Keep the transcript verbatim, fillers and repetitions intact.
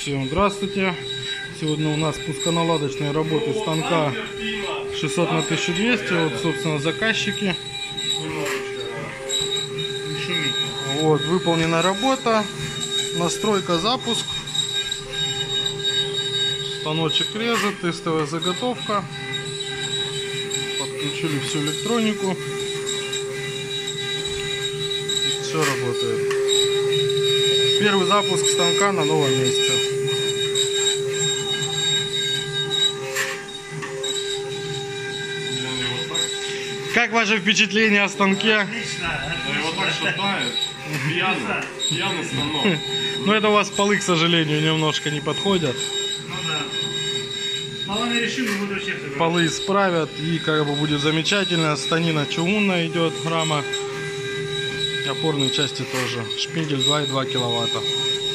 Всем здравствуйте! Сегодня у нас пусконаладочные работы станка шестьсот на тысячу двести. Вот, собственно, заказчики. Вот, выполнена работа. Настройка, запуск. Станочек режет, тестовая заготовка. Подключили всю электронику. Все работает. Первый запуск станка на новом месте. Как ваше впечатление о станке? Отлично. Да его так шатает. Пьяный. Пьяный станок. Ну это у вас полы, к сожалению, немножко не подходят. Ну да. Полами решим, не буду всех собирать. Полы исправят и как бы будет замечательно. Станина чугунная идет, рама. Опорные части тоже. Шпиндель два и два киловатта.